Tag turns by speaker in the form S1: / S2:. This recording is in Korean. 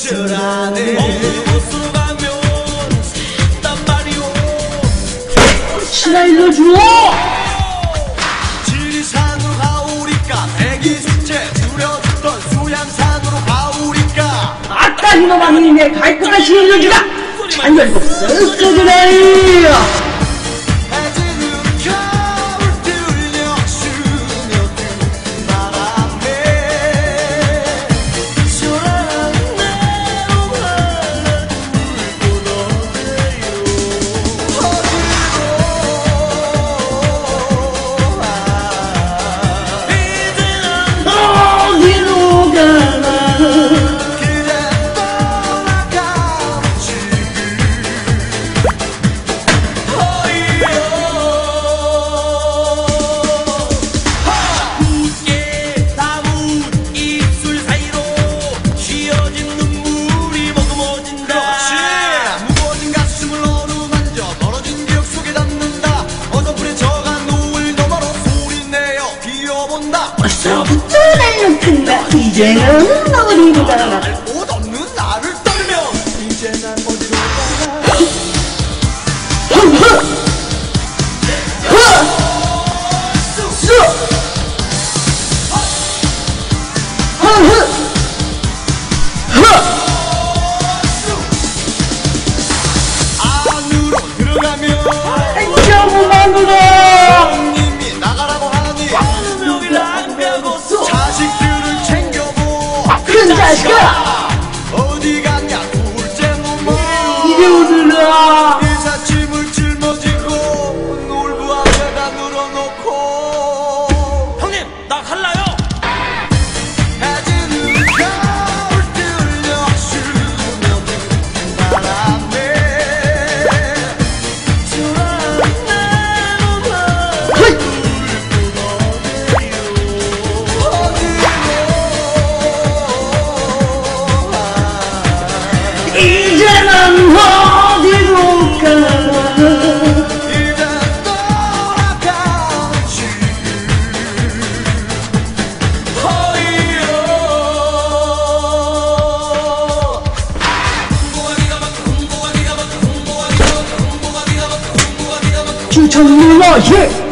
S1: 어쩔하네 곳으로 가면 단 말이오
S2: 혹시나 일러줘!
S1: 지리산으로 가오리까 대기축제 줄여줬던 수양산으로 가오리까
S2: 아따 이놈아 니네 갈거같이 일러주라! 잔열고 쓱쓱이네! 벌써부터 달려든다. 이제는 어디로 가나?
S1: 옷 없는 나를 떨면 이제 난 어디로 가나? 안으로 들어가면
S2: 너무 많구나.
S1: 형님이 나가라고 하니 명이랑 빼고서 자식들을 챙겨보
S2: 큰 자식아!
S1: 어디 갔냐 둘째 놈아
S2: 이리 오느라.
S1: 이삿짐을 짊어지고 놀부 앞에다 늘어놓고 형님 나 갈라요 해지는 가을 들려 스며든 바람에 초라한 내 맘을
S2: 이제는 어디로 가나?
S1: 이제 떠나가지
S2: 춘천 누나 예!